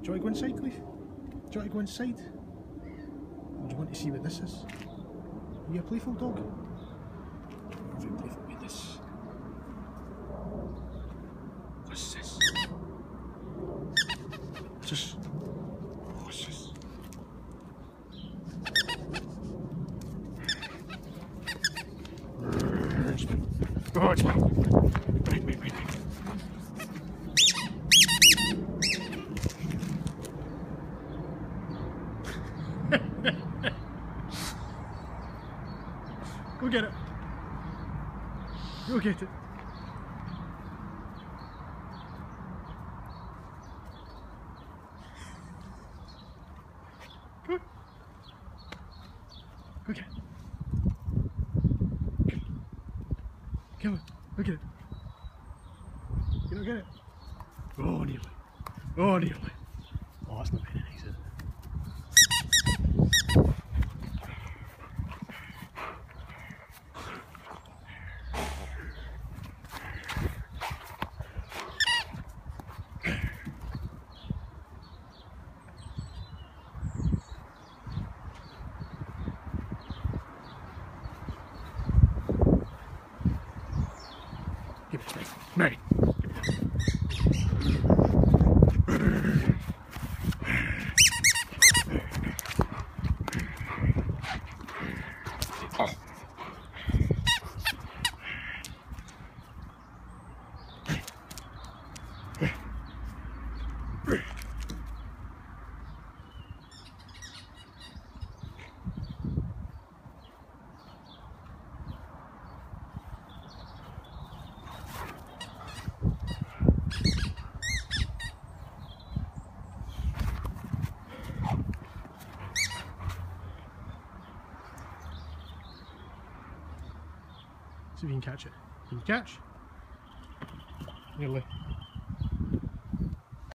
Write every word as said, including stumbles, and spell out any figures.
you want to go inside, Cleve? Do you want to go inside? Or do you want to see what this is? Are you a playful dog? You're very playful with this. What's this? Just. What's this? Oh, it's fine. Wait, wait, wait, wait. Go get it. Go get it. Go. Go get it. Come on. Look at it. You don't get it? Oh, nearly. Oh, nearly. Oh, that's not very nice, is it? Give it to me. Mary. Oh. See if you can catch it. Can you catch? Nearly.